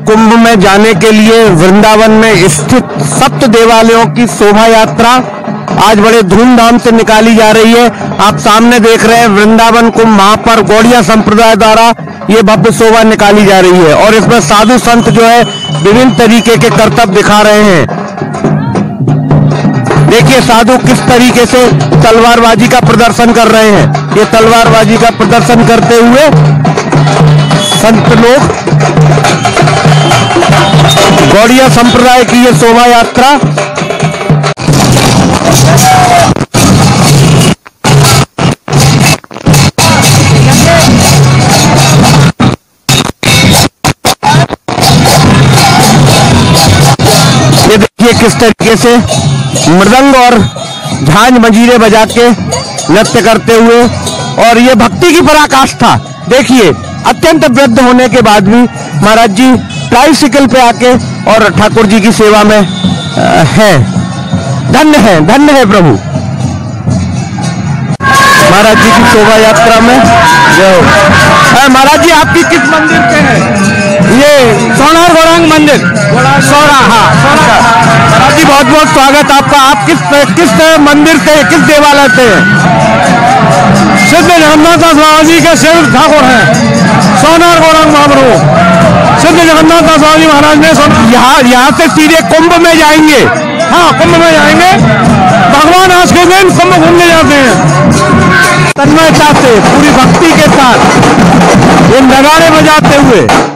कुंभ में जाने के लिए वृंदावन में स्थित सप्त देवालयों की शोभा यात्रा आज बड़े धूमधाम से निकाली जा रही है। आप सामने देख रहे हैं वृंदावन कुंभ, वहां पर गौड़िया संप्रदाय द्वारा ये भव्य शोभा निकाली जा रही है और इसमें साधु संत जो है विभिन्न तरीके के करतब दिखा रहे हैं। देखिए साधु किस तरीके से तलवारबाजी का प्रदर्शन कर रहे हैं। ये तलवारबाजी का प्रदर्शन करते हुए संत लोग, गौड़िया संप्रदाय की ये शोभा यात्रा ये देखिए किस तरीके से मृदंग और झांझ मंजीरे बजा के नृत्य करते हुए, और ये भक्ति की पराकाष्ठा देखिए। अत्यंत वृद्ध होने के बाद भी महाराज जी ट्राइसिकल पे आके और ठाकुर जी की सेवा में हैं। धन्य है प्रभु। महाराज जी की शोभा यात्रा में जो महाराज जी आपकी किस मंदिर से है? ये सोनार गौरांग मंदिर, सोना। हाँ, महाराज जी बहुत बहुत स्वागत आपका। आप किस मंदिर से, किस देवालय से? सिद्ध जगन्नाथ स्वामी जी के सेवक ठाकुर हैं, सोनार गौरांग महाप्रभु सिद्ध जगन्नाथ स्वामी महाराज ने यहाँ से सीधे कुंभ में जाएंगे। हाँ, कुंभ में जाएंगे। भगवान आज के दिन कुंभ घूमने जाते हैं तन्मयता से, पूरी भक्ति के साथ, ये नगाड़े बजाते हुए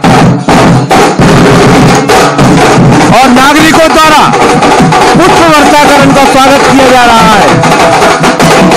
और नागरिकों द्वारा पुष्प वर्षा कर उनका स्वागत किया जा रहा है।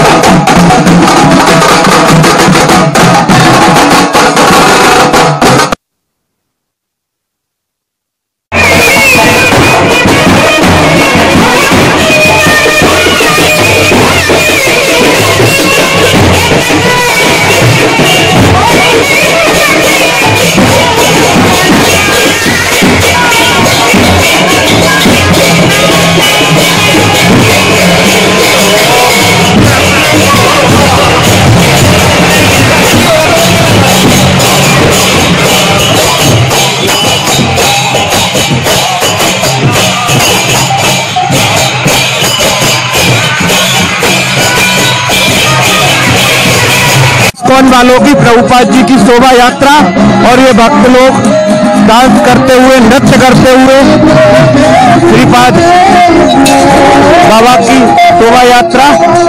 इस्कॉन वालों की प्रभुपाद जी की शोभा यात्रा, और ये भक्त लोग डांस करते हुए, नृत्य करते हुए श्रीपाद बाबा की शोभा यात्रा,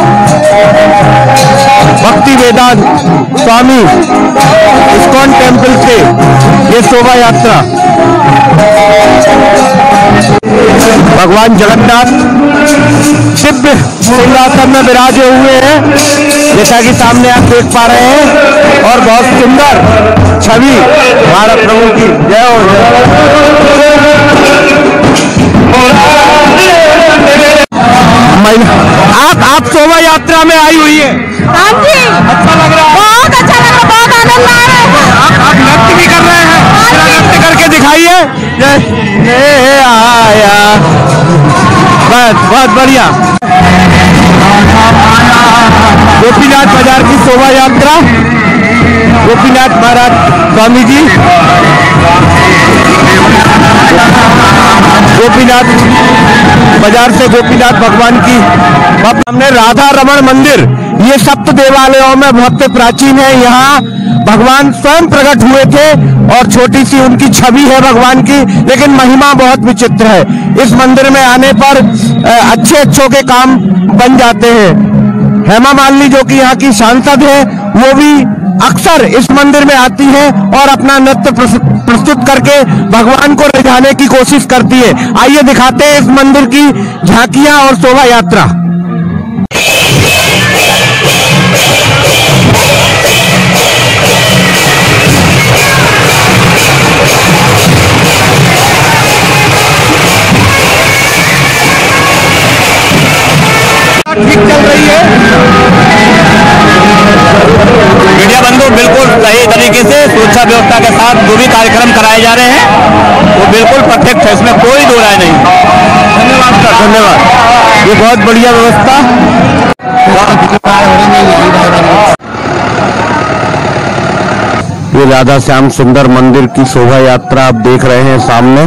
भक्ति वेदांत स्वामी इस्कॉन टेम्पल से ये शोभा यात्रा भगवान जगन्नाथ दिव्य सिंहासन में विराजे हुए हैं, जैसा कि सामने आप देख पा रहे हैं, और बहुत सुंदर छवि भारत प्रभु की। जय हो आप शोभा यात्रा में आई हुई है। हाँ जी, अच्छा लग रहा है। बहुत अच्छा लग रहा है, बहुत आनंद आ रहा है। आप नृत्य भी कर रहे हैं, नृत्य करके दिखाइए। आया बस, बहुत बढ़िया। गोपीनाथ बाजार की शोभा यात्रा, गोपीनाथ महाराज स्वामी जी, गोपीनाथ बाजार से गोपीनाथ भगवान की। हमने राधा रमण मंदिर, ये सप्त देवालयों में बहुत प्राचीन है। यहाँ भगवान स्वयं प्रकट हुए थे और छोटी सी उनकी छवि है भगवान की, लेकिन महिमा बहुत विचित्र है। इस मंदिर में आने पर अच्छे के काम बन जाते हैं। हेमा मालिनी जो कि यहाँ की सांसद है, वो भी अक्सर इस मंदिर में आती है और अपना नृत्य प्रस्तुत करके भगवान को रिझाने की कोशिश करती है। आइए दिखाते हैं इस मंदिर की झांकियां और शोभा यात्रा। ठीक चल रही है मीडिया बंधु, बिल्कुल सही तरीके से सुरक्षा व्यवस्था के साथ जो भी कार्यक्रम कराए जा रहे हैं वो बिल्कुल परफेक्ट है, इसमें कोई दो राय नहीं। धन्यवाद सर, धन्यवाद। ये बहुत बढ़िया व्यवस्था। ये राधा श्याम सुंदर मंदिर की शोभा यात्रा आप देख रहे हैं सामने।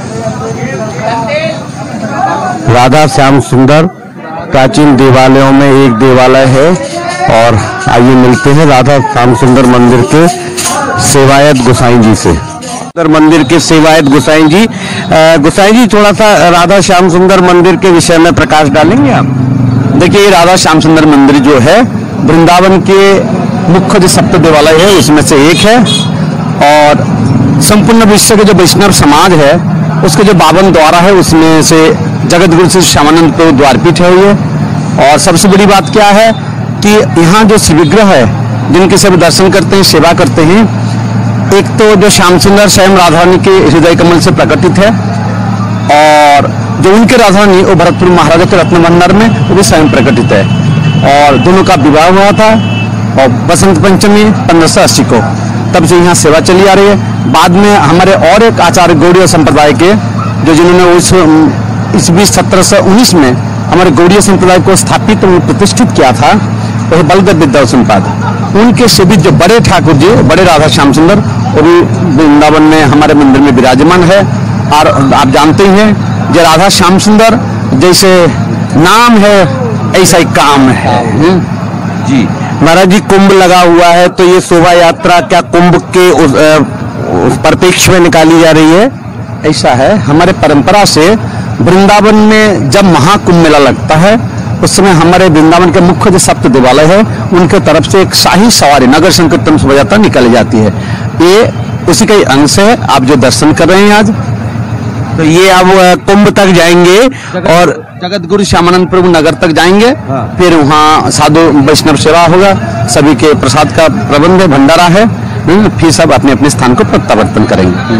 राधा श्याम सुंदर प्राचीन देवालयों में एक देवालय है। और आइए मिलते हैं राधा श्याम सुंदर मंदिर के सेवायत गोसाई जी से। मंदिर के सेवायत गोसाई जी, थोड़ा सा राधा श्याम सुंदर मंदिर के विषय में प्रकाश डालेंगे आप? देखिए, ये राधा श्याम सुंदर मंदिर जो है वृंदावन के मुख्य जो सप्त देवालय है उसमें से एक है। और संपूर्ण विश्व के जो वैष्णव समाज है उसके जो 52 द्वारा है उसमें से जगत गुरु श्री श्यामानंद प्रभु द्वारपीठ है ये। और सबसे बड़ी बात क्या है कि यहाँ जो शिव विग्रह है जिनके सब दर्शन करते हैं, सेवा करते हैं, एक तो जो श्याम सुंदर स्वयं राधा रानी के हृदय कमल से प्रकटित है, और जो उनके राधा रानी वो भरतपुर महाराजा के रत्न भंडार में वो भी स्वयं प्रकटित है। और दोनों का विवाह हुआ था और बसंत पंचमी 1580 को, तब से यहाँ सेवा चली आ रही है। बाद में हमारे और एक आचार्य गौड़ीय संप्रदाय के जो जिन्होंने ईस्वी 1719 में हमारे गौड़ीय संप्रदाय को स्थापित और प्रतिष्ठित किया था, वह बलदेव विद्यावसनपाद, उनके सेवित जो बड़े ठाकुर जी, बड़े राधा श्याम सुंदर, वो भी वृंदावन में हमारे मंदिर में विराजमान है। और आप जानते ही हैं जो राधा श्याम सुंदर जैसे नाम है ऐसा ही काम है जी। महाराज जी, कुंभ लगा हुआ है तो ये शोभा यात्रा क्या कुंभ के उस परिप्रेक्ष्य में निकाली जा रही है? ऐसा है, हमारे परंपरा से वृंदावन में जब महाकुंभ मेला लगता है उस समय हमारे वृंदावन के मुख्य जो सप्त देवालय है उनके तरफ से एक शाही सवारी नगर संकीर्तन शोभा यात्रा निकाली जाती है। ये उसी का ही अंश है। आप जो दर्शन कर रहे हैं आज, तो ये अब कुंभ तक जाएंगे और जगत गुरु श्यामानंद प्रभु नगर तक जाएंगे। फिर वहाँ साधु वैष्णव सेवा होगा, सभी के प्रसाद का प्रबंध है, भंडारा है। फिर सब अपने अपने स्थान को प्रत्यावर्तन करेंगे।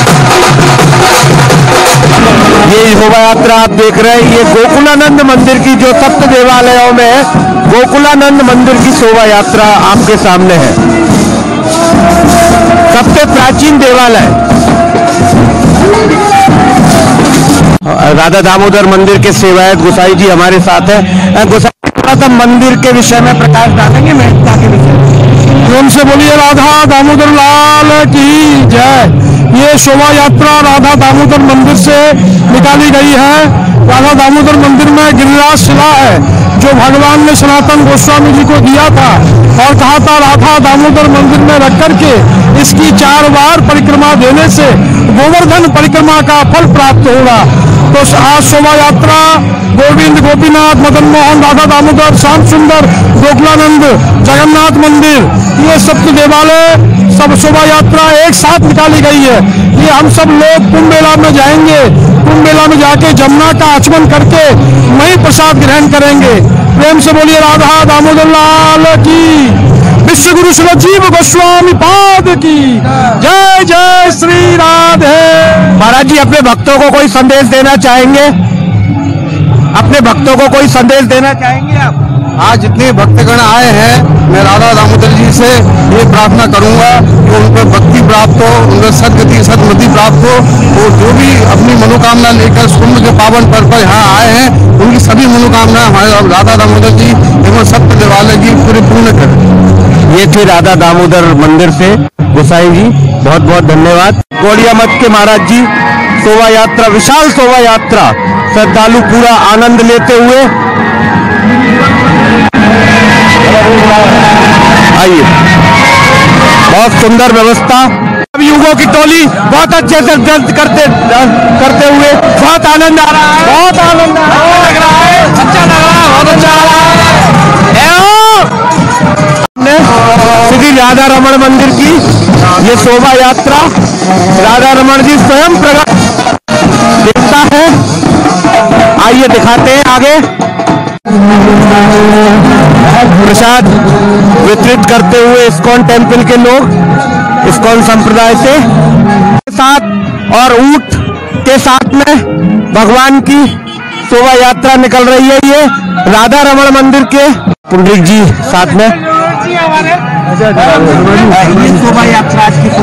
ये शोभा यात्रा आप देख रहे हैं, ये गोकुलानंद मंदिर की जो सप्त देवालयों में है, गोकुलानंद मंदिर की शोभा यात्रा आपके सामने है। सबसे प्राचीन देवालय राधा दामोदर मंदिर के सेवायत गोसाई जी हमारे साथ है। गोसाई, थोड़ा सा मंदिर के विषय में प्रकाश डालेंगे, महत्ता के विषय में। से बोलिए राधा दामोदर लाल की जय। ये शोभा यात्रा राधा दामोदर मंदिर से निकाली गई है। राधा दामोदर मंदिर में गिरिराज शिला है जो भगवान ने सनातन गोस्वामी जी को दिया था और कहा था राधा दामोदर मंदिर में रख करके इसकी 4 बार परिक्रमा देने से गोवर्धन परिक्रमा का फल प्राप्त होगा। तो आज शोभा यात्रा गोविंद, गोपीनाथ, मदन मोहन, राधा दामोदर, श्याम सुंदर, गोकुलानंद, जगन्नाथ मंदिर, ये सप्त देवालय सब शोभा यात्रा एक साथ निकाली गई है। ये हम सब लोग कुंभ मेला में जाएंगे। कुंभ मेला में जाके जमुना का आचमन करके वहीं प्रसाद ग्रहण करेंगे। प्रेम से बोलिए राधा दामोदर लाल की, विश्व गुरु श्री जीव गोस्वामी पाद की जय। जय श्री राधे। महाराज जी, अपने भक्तों को कोई संदेश देना चाहेंगे? अपने भक्तों को कोई संदेश देना चाहेंगे आप? आज जितने भक्तगण आए हैं, मैं राधा दामोदर जी से ये प्रार्थना करूंगा कि उनको भक्ति प्राप्त हो, उनको सदगति सदमति प्राप्त हो। वो जो भी अपनी मनोकामना लेकर कुंभ के पावन पर्व पर यहाँ आए हैं, उनकी सभी मनोकामना हमारे राधा दामोदर जी एवं सप्त देवालय की पूर्ण करें। ये थे राधा दामोदर मंदिर से गोसाई जी, बहुत बहुत धन्यवाद। गौड़िया मठ के महाराज जी, शोभा यात्रा, विशाल शोभा यात्रा, श्रद्धालु पूरा आनंद लेते हुए आइए। बहुत सुंदर व्यवस्था, युगों की टोली बहुत अच्छे से दर्शन करते हुए बहुत आनंद आ रहा है, बहुत आनंद लग रहा है, अच्छा लग रहा है, बहुत अच्छा लग रहा है। श्री राधा रमण मंदिर की ये शोभा यात्रा राधा रमण जी स्वयं प्रकट दिखता है। आइए दिखाते हैं आगे। प्रसाद वितरित करते हुए इस्कॉन टेम्पल के लोग, इस्कॉन संप्रदाय से साथ और ऊंट के साथ में भगवान की शोभा यात्रा निकल रही है। ये राधा रमण मंदिर के पुंडरीक जी साथ में शोभा यात्रा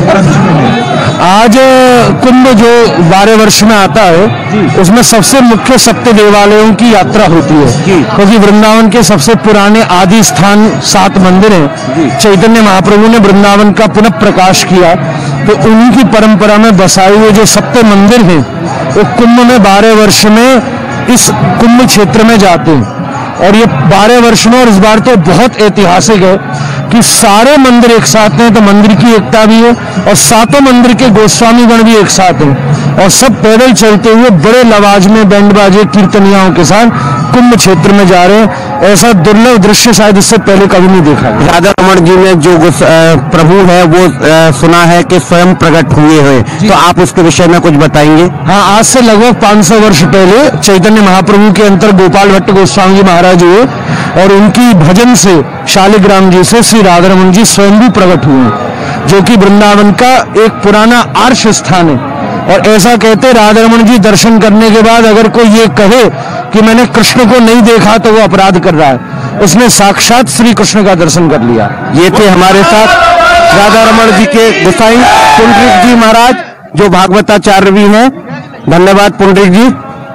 आज कुंभ जो 12 वर्ष में आता है उसमें सबसे मुख्य सप्त देवालयों की यात्रा होती है, क्योंकि वृंदावन के सबसे पुराने आदि स्थान 7 मंदिर हैं। चैतन्य महाप्रभु ने वृंदावन का पुनः प्रकाश किया, तो उन्हीं की परंपरा में बसाए हुए जो सप्त मंदिर हैं वो कुंभ में 12 वर्ष में इस कुंभ क्षेत्र में जाते हैं। और ये 12 वर्ष में, और इस बार तो बहुत ऐतिहासिक है कि सारे मंदिर एक साथ हैं, तो मंदिर की एकता भी है, और 7 मंदिर के गोस्वामी गण भी एक साथ हैं, और सब पैदल चलते हुए बड़े लवाज में बैंड बाजे कीर्तनियाओं के साथ कुंभ क्षेत्र में जा रहे हैं। ऐसा दुर्लभ दृश्य शायद इससे पहले कभी नहीं देखा। राधा रमण जी ने जो प्रभु है वो सुना है कि स्वयं प्रकट हुए हैं, तो आप उसके विषय में कुछ बताएंगे? हाँ, आज से लगभग 500 वर्ष पहले चैतन्य महाप्रभु के अंतर गोपाल भट्ट गोस्वामी जी महाराज हुए, और उनकी भजन से शालिग्राम जी से श्री राधा रमण जी स्वयं भी प्रकट हुए, जो कि वृंदावन का एक पुराना आर्ष स्थान है। और ऐसा कहते राधा रमण जी दर्शन करने के बाद अगर कोई ये कहे कि मैंने कृष्ण को नहीं देखा तो वो अपराध कर रहा है। उसने साक्षात श्री कृष्ण का दर्शन कर लिया। ये थे हमारे साथ राधा रमण जी के गोसाई पुंडरीक जी महाराज, जो भागवताचार्य भी हैं। धन्यवाद पुंडरीक जी।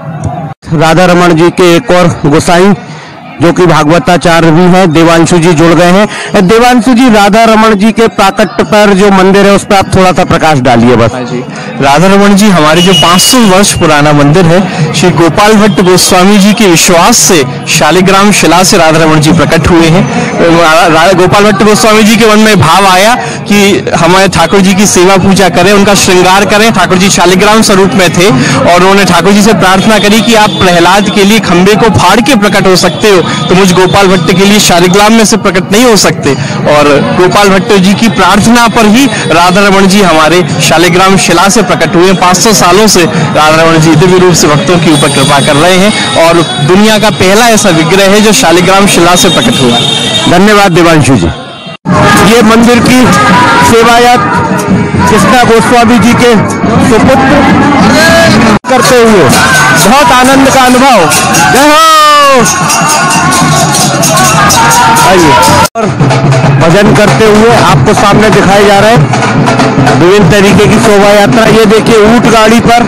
राधा रमण जी के एक और गोसाई जो कि भागवताचार्य भी हैं, देवांशु जी जुड़ गए हैं। देवांशु जी, राधा रमण जी के प्राकट्य पर जो मंदिर है उस पर आप थोड़ा सा प्रकाश डालिए बस। राधा रमण जी हमारे जो 500 वर्ष पुराना मंदिर है, श्री गोपाल भट्ट गोस्वामी जी के विश्वास से शालिग्राम शिला से राधा रमण जी प्रकट हुए हैं। गोपाल भट्ट गोस्वामी जी के मन में भाव आया कि हमारे ठाकुर जी की सेवा पूजा करें, उनका श्रृंगार करें। ठाकुर जी शालिग्राम स्वरूप में थे, और उन्होंने ठाकुर जी से प्रार्थना करी कि आप प्रहलाद के लिए खंबे को फाड़ के प्रकट हो सकते हो, तो मुझ गोपाल भट्ट के लिए शालिग्राम में से प्रकट नहीं हो सकते। और गोपाल भट्ट जी की प्रार्थना पर ही राधा रमण जी हमारे शालिग्राम शिला से प्रकट हुए। 500 सालों से राधा रमण जी दिव्य रूप से भक्तों के ऊपर कृपा कर रहे हैं, और दुनिया का पहला ऐसा विग्रह है जो शालिग्राम शिला से प्रकट हुआ। धन्यवाद देवांशु जी। ये मंदिर की सेवायत कृष्णा गोस्वामी जी के सुपुत्र करते हुए बहुत आनंद का अनुभव। जय हो। आइए, और भजन करते हुए आपको सामने दिखाए जा रहे हैं विभिन्न तरीके की शोभा यात्रा। ये देखिए ऊंट गाड़ी पर,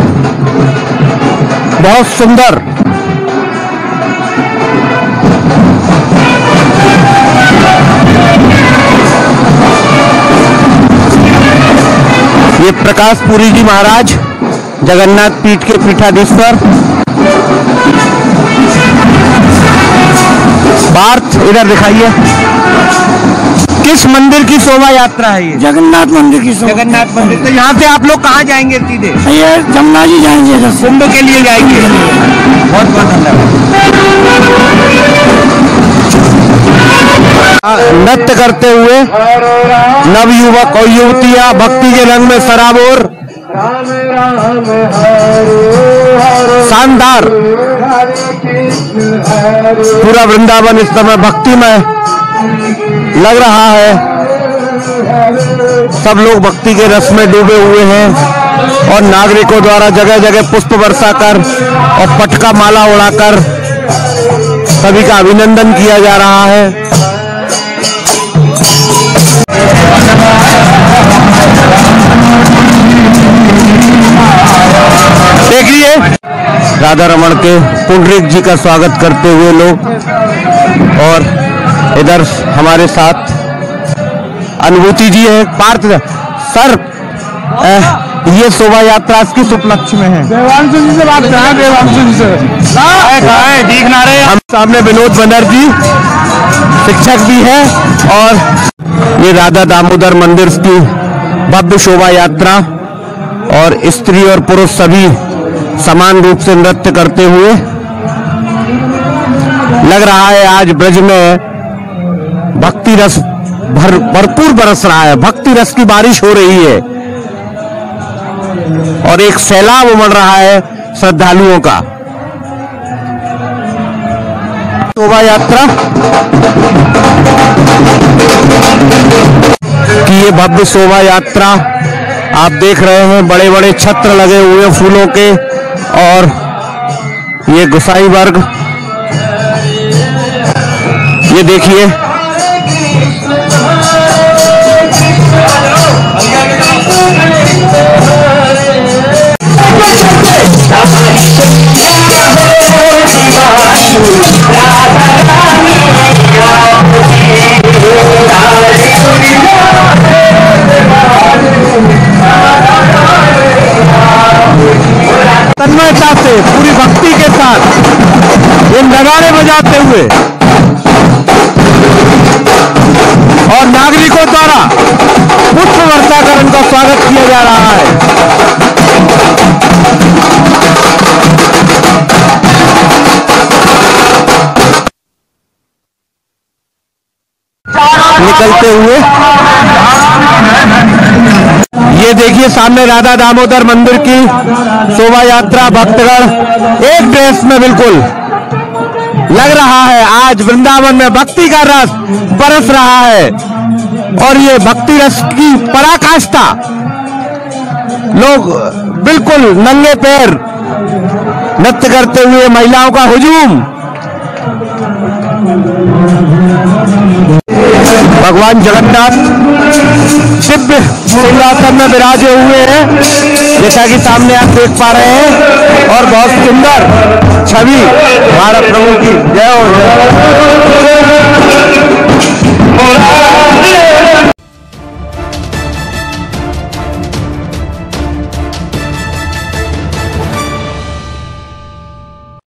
बहुत सुंदर। ये प्रकाश पुरी जी महाराज जगन्नाथ पीठ के पीठाधीश्वर। पार्थ इधर दिखाइए, किस मंदिर की शोभा यात्रा है ये? जगन्नाथ मंदिर की शोभा। जगन्नाथ मंदिर। तो यहाँ से आप लोग कहाँ जाएंगे? सीधे ये जमुना जी जाएंगे, कुंभ के लिए जाएंगे। बहुत बहुत धन्यवाद। नृत्य करते हुए नवयुवक और युवतियां भक्ति के रंग में सराबोर, शानदार। पूरा वृंदावन इस समय भक्तिमय लग रहा है। सब लोग भक्ति के रस में डूबे हुए हैं, और नागरिकों द्वारा जगह जगह पुष्प बरसा कर और पटका माला उड़ाकर सभी का अभिनंदन किया जा रहा है। देखिए राधा रमण के पुंडरीक जी का स्वागत करते हुए लोग, और इधर हमारे साथ अनुभूति जी है। पार्थ सर, ये शोभा यात्रा किस उपलक्ष्य में है? देवांशु जी से बात करें। देवांशु जी से ठीक ना रहे। हम सामने विनोद बनर्जी शिक्षक भी है, और ये राधा दामोदर मंदिर की भव्य शोभा यात्रा, और स्त्री और पुरुष सभी समान रूप से नृत्य करते हुए लग रहा है आज ब्रज में भक्ति रस भरपूर बरस रहा है। भक्ति रस की बारिश हो रही है, और एक सैलाब उमड़ रहा है श्रद्धालुओं का। शोभा यात्रा की ये भव्य शोभा यात्रा आप देख रहे हैं, बड़े बड़े छत्र लगे हुए फूलों के, और ये गोसाई वर्ग, ये देखिए तन्मयता से पूरी भक्ति के साथ ये नगाड़े बजाते हुए और नागरिकों द्वारा पुष्प वर्षा कर उनका स्वागत किया जा रहा है। निकलते हुए ये देखिए सामने राधा दामोदर मंदिर की शोभा यात्रा, भक्तगण एक ड्रेस में बिल्कुल लग रहा है। आज वृंदावन में भक्ति का रस बरस रहा है और ये भक्ति रस की पराकाष्ठा, लोग बिल्कुल नंगे पैर नृत्य करते हुए, महिलाओं का हुजूम, भगवान जगन्नाथ दिव्य सिंहासन में विराजे हुए हैं, जैसा कि सामने आप देख पा रहे हैं, और बहुत सुंदर छवि भारत प्रभु की जय हो।